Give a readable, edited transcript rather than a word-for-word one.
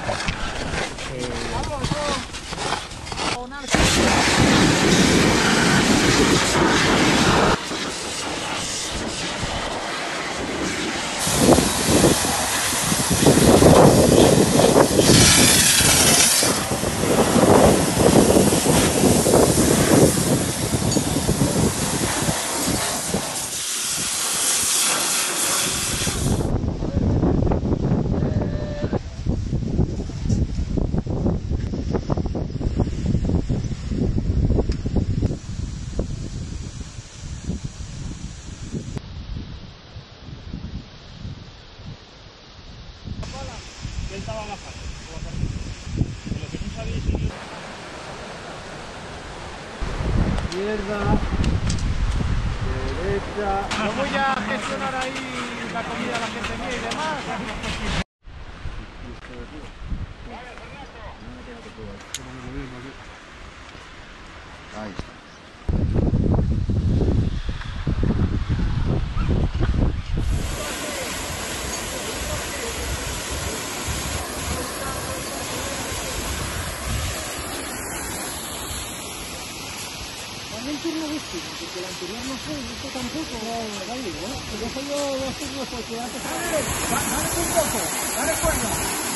Él estaba bajando por la carretera. Lo que no sabía es si yo... Izquierda, derecha. No voy a gestionar ahí la comida a la gente mía y demás. Ahí está. El turno de este, porque el anterior no fue, y este tampoco, vale, bueno, pues dejo yo los turnos porque antes... ¡Dale un poco! ¡Dale cuerda!